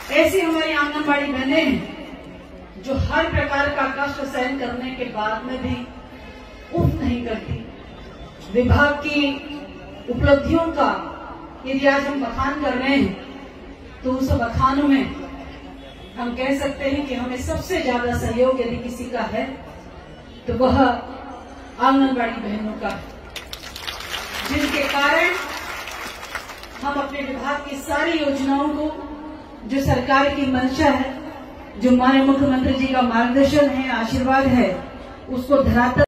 ऐसी हमारी आंगनबाड़ी बहनें हैं जो हर प्रकार का कष्ट सहन करने के बाद में भी उफ नहीं करती। विभाग की उपलब्धियों का यदि आज हम बखान कर रहे हैं तो उस बखानों में हम कह सकते हैं कि हमें सबसे ज्यादा सहयोग यदि किसी का है तो वह आंगनबाड़ी बहनों का है, जिनके कारण हम अपने विभाग की सारी योजनाओं को, जो सरकार की मंशा है, जो माननीय मुख्यमंत्री जी का मार्गदर्शन है, आशीर्वाद है, उसको धरातल